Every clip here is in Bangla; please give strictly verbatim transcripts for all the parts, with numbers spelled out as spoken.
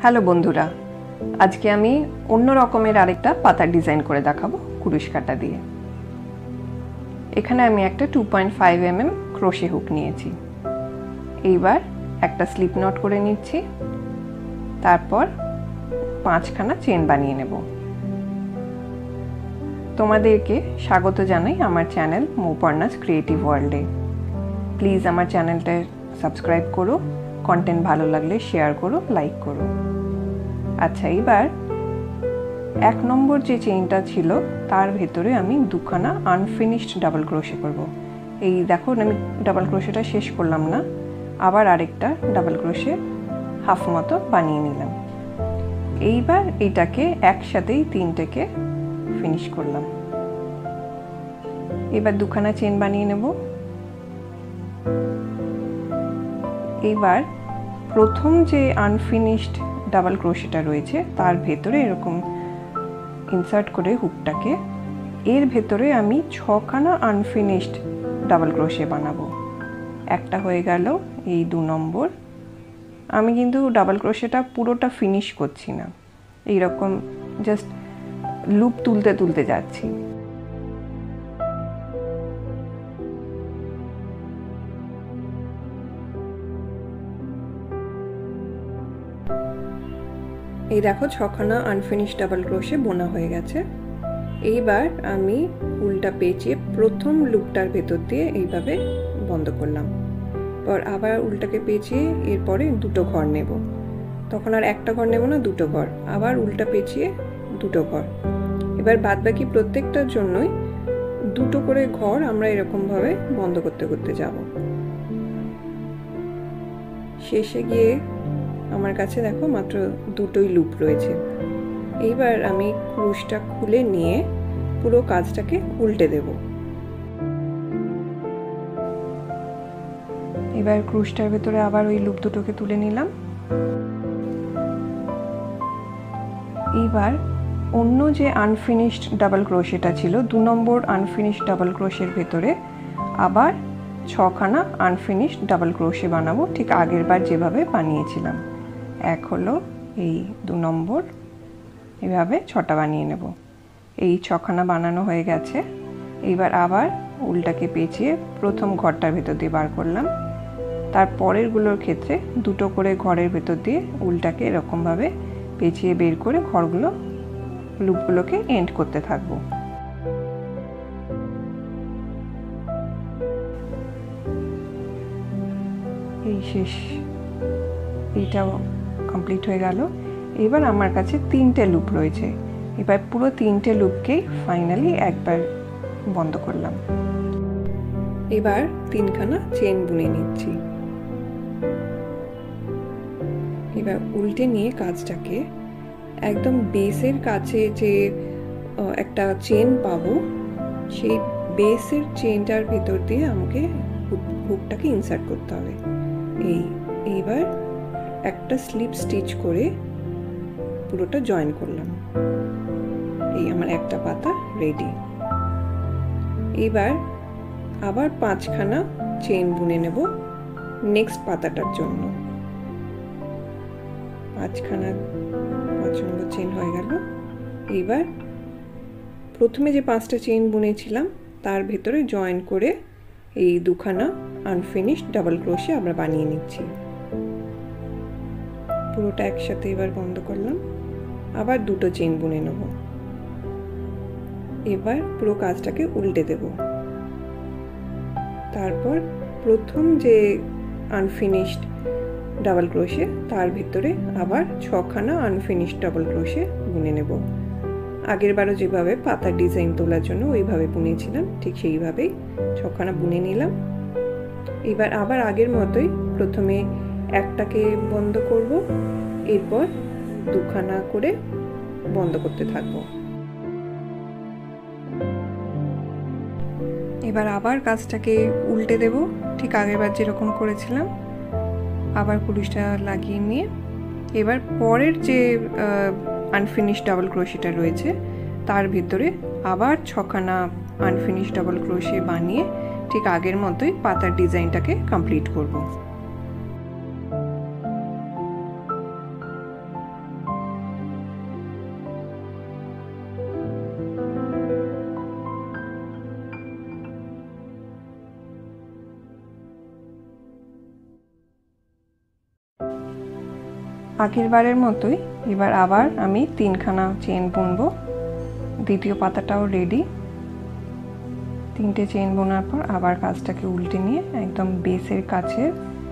হ্যালো বন্ধুরা, আজকে আমি অন্য রকমের আরেকটা পাতার ডিজাইন করে দেখাবো কুরুশ কাঁটা দিয়ে। এখানে আমি একটা two point five M M crochet hook নিয়েছি। এইবার একটা স্লিপ নট করে নিচ্ছি, তারপর পাঁচখানা চেন বানিয়ে নেব। তোমাদেরকে স্বাগত জানাই আমার চ্যানেল মৌপর্ণাস ক্রিয়েটিভ ওয়ার্ল্ডে। প্লিজ আমার চ্যানেলটা সাবস্ক্রাইব করো, কন্টেন্ট ভালো লাগলে শেয়ার করো, লাইক করো। আচ্ছা, এবার এক নম্বর যে চেইনটা ছিল তার ভেতরে আমি দুখানা আনফিনিশড ডাবল ক্রোশে করব। এই দেখো, আমি ডাবল ক্রোশেটা শেষ করলাম না, আবার আরেকটা ডাবল ক্রোশে হাফ মতো বানিয়ে নিলাম। এইবার এটাকে একসাথেই তিনটেকে ফিনিশ করলাম। এবার দুখানা চেন বানিয়ে নেব। এইবার প্রথম যে আনফিনিশড ডাবল ক্রোশেটা রয়েছে তার ভেতরে এরকম ইনসার্ট করে হুকটাকে, এর ভেতরে আমি ছখানা আনফিনিশড ডাবল ক্রোশে বানাবো। একটা হয়ে গেল, এই দু নম্বর। আমি কিন্তু ডাবল ক্রোশেটা পুরোটা ফিনিশ করছি না, এইরকম জাস্ট লুপ তুলতে তুলতে যাচ্ছি। এই দেখো, ছখানা আনফিনিশড ডাবল ক্রোশে বোনা হয়ে গেছে। এইবার আমি উল্টা পেঁচিয়ে প্রথম লুপটার ভেতর দিয়ে এইভাবে বন্ধ করলাম। পর আবার উল্টাকে পেঁচিয়ে এরপরে দুটো ঘর নেব। তখন আর একটা ঘর নেব না, দুটো ঘর। আবার উল্টা পেঁচিয়ে দুটো ঘর। এবার বাদ বাকি প্রত্যেকটার জন্যই দুটো করে ঘর আমরা এরকমভাবে বন্ধ করতে করতে যাব। শেষে গিয়ে আমার কাছে দেখো মাত্র দুটোই লুপ রয়েছে। এইবার আমি ক্রুশটা খুলে নিয়ে পুরো কাজটাকে উল্টে দেব। এবার ক্রুশটার ভেতরে আবার ওই লুপ দুটোকে তুলে নিলাম। এইবার অন্য যে আনফিনিশড ডাবল ক্রোশেটা ছিল, দু নম্বর আনফিনিশড ডাবল ক্রোশের ভেতরে আবার ছখানা আনফিনিশড ডাবল ক্রোশে বানাবো, ঠিক আগের বার যেভাবে বানিয়েছিলাম। এক হলো, এই দু নম্বর, এভাবে ছটা বানিয়ে নেব। এই ছখানা বানানো হয়ে গেছে। এইবার আবার উল্টাকে পেঁচিয়ে প্রথম ঘরটার ভেতর দিয়ে বার করলাম। তার পরেরগুলোর ক্ষেত্রে দুটো করে ঘরের ভেতর দিয়ে উল্টাকে এরকমভাবে পেঁচিয়ে বের করে ঘরগুলো লুপগুলোকে এন্ড করতে থাকবো। এই শেষ, এইটাও কমপ্লিট হয়ে গেল। এবার আমার কাছে তিনটে লুপ রয়েছে। এবার পুরো তিনটে লুপকেই ফাইনালি একবার বন্ধ করলাম। এবার তিনখানা চেন বুনে নিচ্ছি। এবার উল্টে নিয়ে কাজটাকে একদম বেসের কাছে যে একটা চেন পাবো, সেই বেসের চেনটার ভেতর দিয়ে আমাকে হুকটাকে ইনসার্ট করতে হবে। এই এইবার একটা স্লিপ স্টিচ করে পুরোটা জয়েন করলাম। এই আমার একটা পাতা রেডি। এবার আবার পাঁচখানা চেন বুনে নেব নেক্সট পাতাটার জন্য। পাঁচখানা পাঁচ নম্বর চেন হয়ে গেল। এইবার প্রথমে যে পাঁচটা চেন বুনেছিলাম তার ভেতরে জয়েন করে এই দুখানা আনফিনিশড ডাবল ক্রোশে আমরা বানিয়ে নিচ্ছি। পুরোটা একসাথে এবার বন্ধ করলাম। আবার দুটো চেন বুনে নেব। এবার পুরো কাজটাকে উল্টে দেব। তারপর প্রথম যে আনফিনিশড ডাবল ক্রোশে তার ভিতরে আবার ছখানা আনফিনিশড ডাবল ক্রোশে বুনে নেব। আগের বারও যেভাবে পাতার ডিজাইন তোলার জন্য ওইভাবে বুনেছিলাম, ঠিক সেইভাবেই ছখানা বুনে নিলাম। এবার আবার আগের মতোই প্রথমে একটাকে বন্ধ করব, এরপর দুখানা করে বন্ধ করতে থাকবো। এবার আবার কাজটাকে উল্টে দেব, ঠিক আগেরবার যেরকম করেছিলাম। আবার কুরুশটা লাগিয়ে নিয়ে এবার পরের যে আনফিনিশড ডাবল ক্রোশেটা রয়েছে তার ভিতরে আবার ছখানা আনফিনিশড ডাবল ক্রোশে বানিয়ে ঠিক আগের মতোই পাতার ডিজাইনটাকে কমপ্লিট করব। আগের বারের মতোই এবার আবার আমি তিনখানা চেন বুনবো। দ্বিতীয় পাতাটাও রেডি। তিনটে চেন বোনার পর আবার কাজটাকে উল্টে নিয়ে একদম বেসের কাছে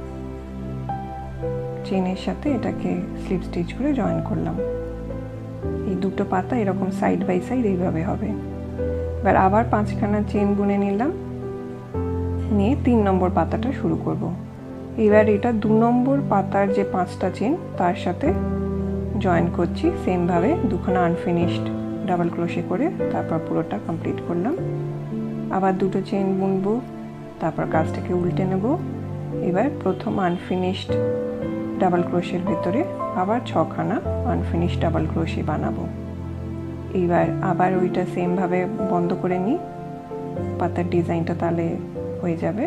চেনের সাথে এটাকে স্লিপ স্টিচ করে জয়েন করলাম। এই দুটো পাতা এরকম সাইড বাই সাইড এইভাবে হবে। এবার আবার পাঁচখানা চেন বুনে নিলাম, নিয়ে তিন নম্বর পাতাটা শুরু করব। এবার এটা দু নম্বর পাতার যে পাঁচটা চেন তার সাথে জয়েন করছি সেমভাবে দুখানা আনফিনিশড ডাবল ক্রোশে করে, তারপর পুরোটা কমপ্লিট করলাম। আবার দুটো চেন বুনবো, তারপর কাজটাকে উল্টে নেব। এবার প্রথম আনফিনিশড ডাবল ক্রোশের ভেতরে আবার ছখানা আনফিনিশড ডাবল ক্রোশে বানাবো। এইবার আবার ওইটা সেমভাবে বন্ধ করে নিই, পাতার ডিজাইনটা তাহলে হয়ে যাবে।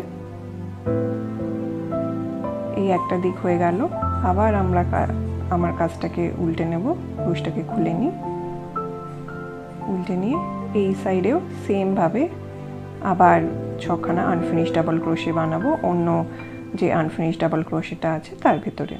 এই একটা দিক হয়ে গেল। আবার আমরা আমার কাজটাকে উল্টে নেব, ক্রোশটাকে খুলে নিই, উল্টে নিয়ে এই সাইডেও সেমভাবে আবার ছখানা আনফিনিশড ডাবল ক্রোশে বানাবো অন্য যে আনফিনিশড ডাবল ক্রোশেটা আছে তার ভেতরে।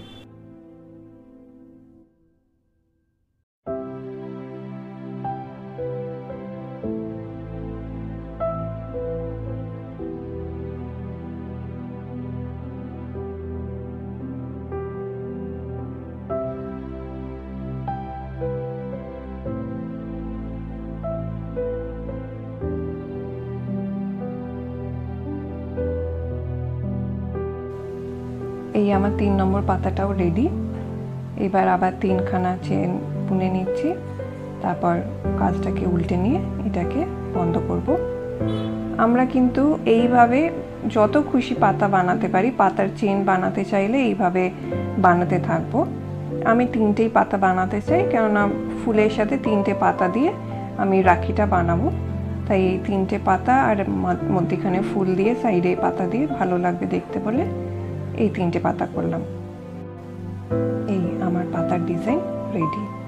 এই আমার তিন নম্বর পাতাটাও রেডি। এবার আবার তিনখানা চেন বুনে নিচ্ছি, তারপর কাজটাকে উল্টে নিয়ে এটাকে বন্ধ করব। আমরা কিন্তু এইভাবে যত খুশি পাতা বানাতে পারি, পাতার চেন বানাতে চাইলে এইভাবে বানাতে থাকবো। আমি তিনটেই পাতা বানাতে চাই, কেননা ফুলের সাথে তিনটে পাতা দিয়ে আমি রাখিটা বানাবো, তাই এই তিনটে পাতা আর মধ্যখানে ফুল দিয়ে সাইডে পাতা দিয়ে ভালো লাগবে দেখতে বলে এই তিনটে পাতা করলাম। এই আমার পাতার ডিজাইন রেডি।